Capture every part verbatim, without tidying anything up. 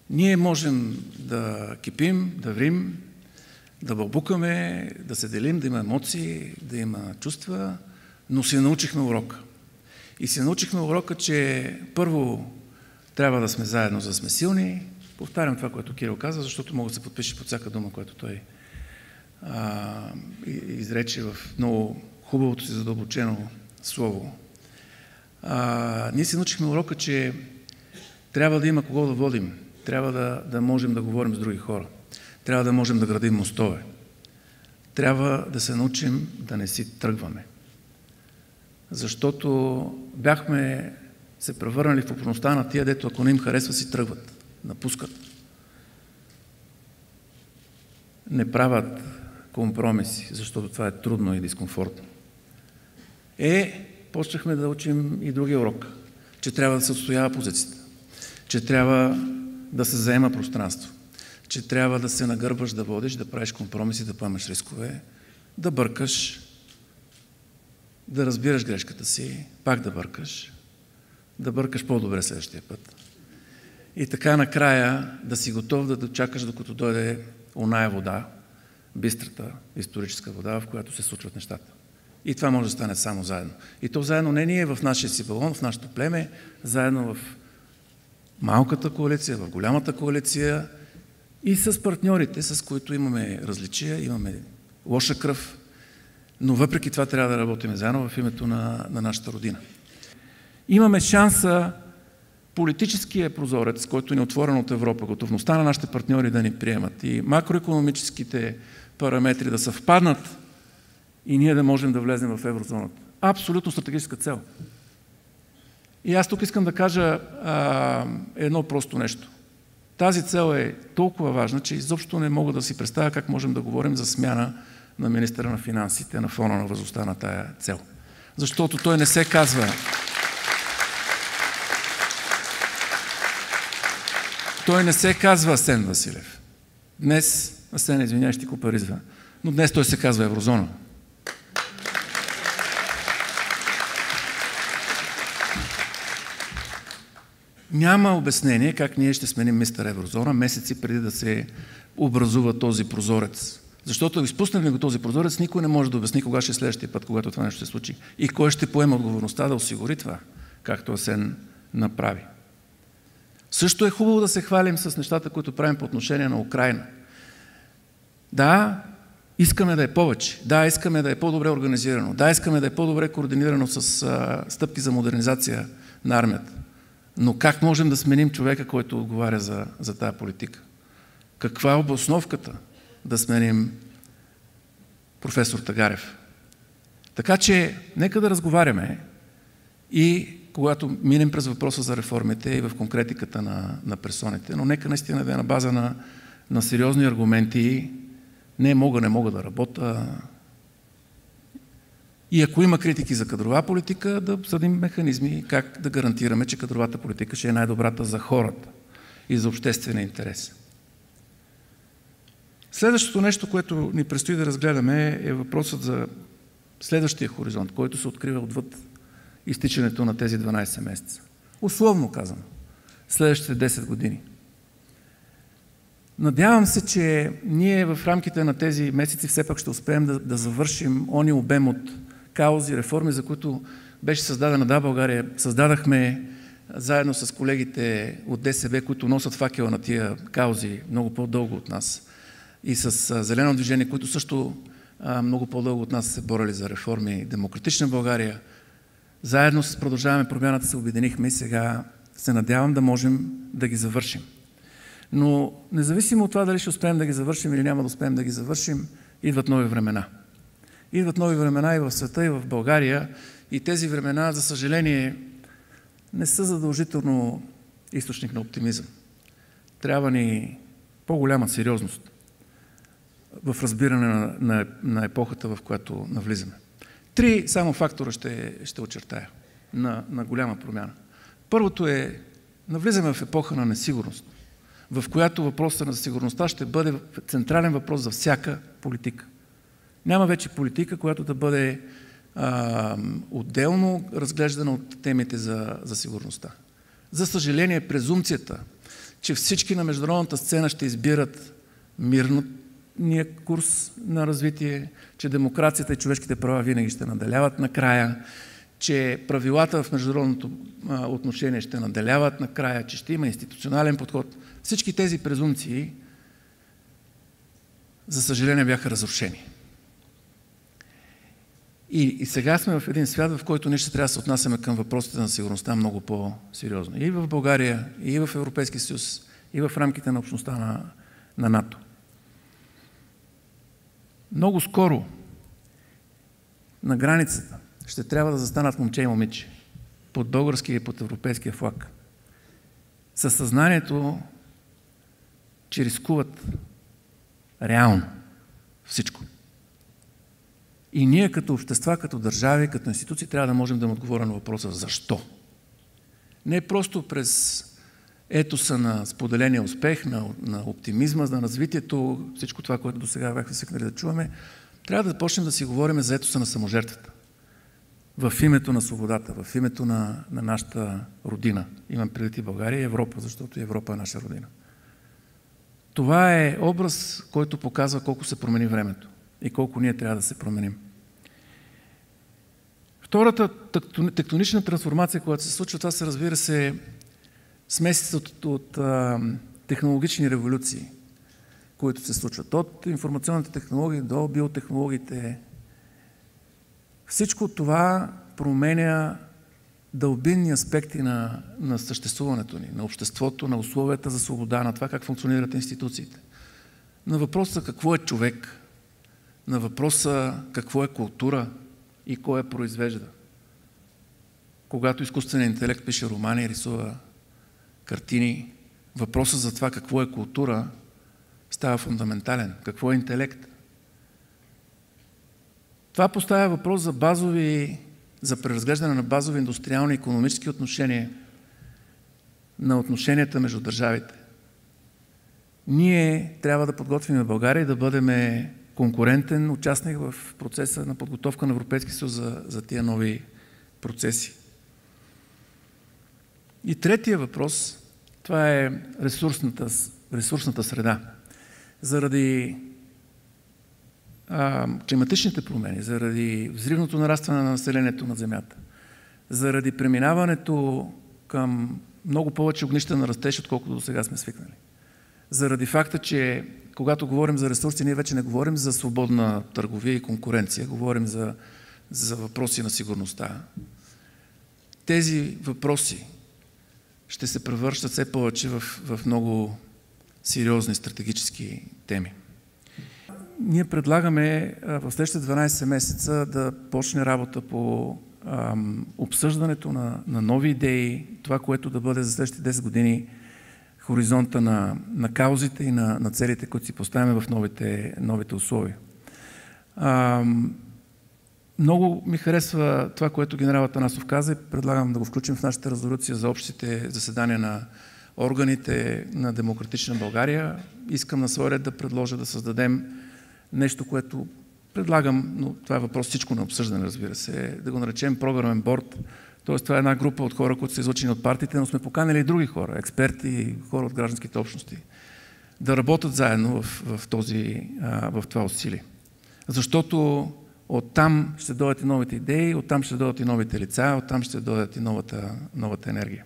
Ние можем да кипим, да врим, да бълбукаме, да се делим, да има емоции, да има чувства, но си научихме урока. И си научихме урока, че първо трябва да сме заедно, за да сме силни. Повтарям това, което Кирил казва, защото мога да се подпише под всяка дума, която той а, изрече в много хубавото си задълбочено слово. А, ние си научихме урока, че трябва да има кого да водим, трябва да, да можем да говорим с други хора, трябва да можем да градим мостове, трябва да се научим да не си тръгваме. Защото бяхме се превърнали в популността на тия, дето ако не им харесва, си тръгват, напускат. Не правят компромиси, защото това е трудно и дискомфортно. Е, почнахме да учим и другия урок, че трябва да се отстоява позицията, че трябва да се заема пространство, че трябва да се нагърбваш, да водиш, да правиш компромиси, да поемаш рискове, да бъркаш, да разбираш грешката си, пак да бъркаш, да бъркаш по-добре следващия път. И така накрая да си готов да дочакаш, докато дойде оная вода, бистрата историческа вода, в която се случват нещата. И това може да стане само заедно. И то заедно не ние в нашия си балон, в нашето племе, заедно в малката коалиция, в голямата коалиция и с партньорите, с които имаме различия, имаме лоша кръв, но въпреки това трябва да работим заедно в името на, на нашата родина. Имаме шанса политическия прозорец, който ни е отворен от Европа, готовността на нашите партньори да ни приемат и макроекономическите параметри да съвпаднат и ние да можем да влезем в еврозоната. Абсолютно стратегическа цел. И аз тук искам да кажа а, едно просто нещо. Тази цел е толкова важна, че изобщо не мога да си представя как можем да говорим за смяна на министъра на финансите на фона на важността на тая цел. Защото той не се казва... Той не се казва Асен Василев. Днес, Асен, извиняй, ще ти купаризва, но днес той се казва Еврозона. Няма обяснение как ние ще сменим мистер Еврозона месеци преди да се образува този прозорец. Защото изпуснем ли го този прозорец, никой не може да обясни кога ще е следващия път, когато това нещо се случи. И кой ще поема отговорността да осигури това, както Асен направи. Също е хубаво да се хвалим с нещата, които правим по отношение на Украйна. Да, искаме да е повече. Да, искаме да е по-добре организирано. Да, искаме да е по-добре координирано с а, стъпки за модернизация на армията. Но как можем да сменим човека, който отговаря за, за тая политика? Каква е обосновката да сменим професор Тагарев? Така че, нека да разговаряме и когато минем през въпроса за реформите и в конкретиката на, на персоните, но нека наистина да е на база на, на сериозни аргументи. Не мога, не мога да работя. И ако има критики за кадрова политика, да обсъдим механизми как да гарантираме, че кадровата политика ще е най-добрата за хората и за обществения интерес. Следващото нещо, което ни предстои да разгледаме, е въпросът за следващия хоризонт, който се открива отвъд изтичането на тези дванайсет месеца. Условно казано, следващите десет години. Надявам се, че ние в рамките на тези месеци все пак ще успеем да, да завършим они обем от каузи, реформи, за които беше създадена Да, България. Създадахме заедно с колегите от ДСБ, които носят факела на тия каузи много по-дълго от нас, и с Зелено движение, които също а, много по-дълго от нас се борили за реформи. Демократична България. Заедно с Продължаваме промяната се обединихме и сега се надявам да можем да ги завършим. Но независимо от това дали ще успеем да ги завършим или няма да успеем да ги завършим, идват нови времена. Идват нови времена и в света, и в България. И тези времена, за съжаление, не са задължително източник на оптимизъм. Трябва ни по-голяма сериозност в разбиране на, на, на епохата, в която навлизаме. Три само фактора ще, ще очертая на, на голяма промяна. Първото е, навлизаме в епоха на несигурност, в която въпросът на сигурността ще бъде централен въпрос за всяка политика. Няма вече политика, която да бъде а, отделно разглеждана от темите за, за сигурността. За съжаление, презумпцията, че всички на международната сцена ще избират мирния курс на развитие, че демокрацията и човешките права винаги ще наделяват накрая, че правилата в международното а, отношение ще наделяват накрая, че ще има институционален подход. Всички тези презумпции, за съжаление, бяха разрушени. И, и сега сме в един свят, в който ние ще трябва да се отнасяме към въпросите на сигурността много по-сериозно. И в България, и в Европейския съюз, и в рамките на общността на, на НАТО. Много скоро на границата ще трябва да застанат момче и момиче под българския и под европейския флаг. Със съзнанието, че рискуват реално всичко. И ние като общества, като държави, като институции трябва да можем да им отговорим на въпроса защо. Не просто през етоса на споделения успех, на, на оптимизма, на развитието, всичко това, което до сега бяхме свикнали да чуваме, трябва да започнем да си говорим за етоса на саможертвата. В името на свободата, в името на, на нашата родина. Имам предвид и България и Европа, защото и Европа е наша родина. Това е образ, който показва колко се промени времето и колко ние трябва да се променим. Втората тектонична трансформация, която се случва, това се разбира се смесица от, от а, технологични революции, които се случват. От информационните технологии до биотехнологиите. Всичко това променя дълбинни аспекти на, на съществуването ни, на обществото, на условията за свобода, на това как функционират институциите. На въпроса какво е човек, на въпроса какво е култура и кой я произвежда. Когато изкуственият интелект пише романи, рисува картини, въпросът за това какво е култура става фундаментален. Какво е интелект? Това поставя въпрос за базови, за преразглеждане на базови индустриални и икономически отношения, на отношенията между държавите. Ние трябва да подготвим България и да бъдем конкурентен участник в процеса на подготовка на Европейския съюз за, за тия нови процеси. И третия въпрос, това е ресурсната, ресурсната среда. Заради а, климатичните промени, заради взривното нарастване на населението на Земята, заради преминаването към много повече огнища на растеж, отколкото до сега сме свикнали. Заради факта, че когато говорим за ресурси, ние вече не говорим за свободна търговия и конкуренция, говорим за, за въпроси на сигурността. Тези въпроси ще се превръщат все повече в, в много сериозни стратегически теми. Ние предлагаме в следващите дванайсет месеца да почне работа по ам, обсъждането на, на нови идеи, това, което да бъде за следващите десет години хоризонта на, на каузите и на, на целите, които си поставяме в новите, новите условия. Ам, много ми харесва това, което генерал Атанасов каза и предлагам да го включим в нашата резолюция за общите заседания на органите на Демократична България. Искам на свой ред да предложа да създадем нещо, което предлагам, но това е въпрос всичко на обсъждане, разбира се, да го наречем програмен борд. Тоест това е една група от хора, които са излъчени от партиите, но сме поканили и други хора, експерти, хора от гражданските общности, да работят заедно в, в, този, в това усилие. Защото оттам ще дойдат и новите идеи, оттам ще дойдат и новите лица, оттам ще дойдат и новата, новата енергия.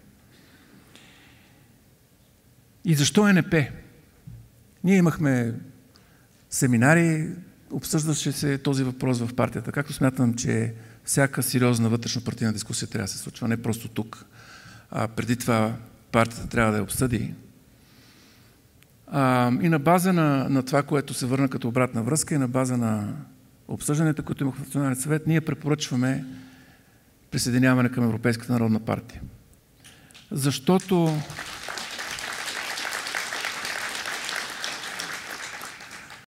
И защо Е Ен Пе? Ние имахме семинари, обсъждаше се този въпрос в партията. Както смятам, че всяка сериозна вътрешно-партийна дискусия трябва да се случва, не просто тук. А преди това партията трябва да я обсъди. А, и на база на, на това, което се върна като обратна връзка и на база на обсъжданията, които имах в Националния съвет, ние препоръчваме присъединяване към Европейската народна партия. Защото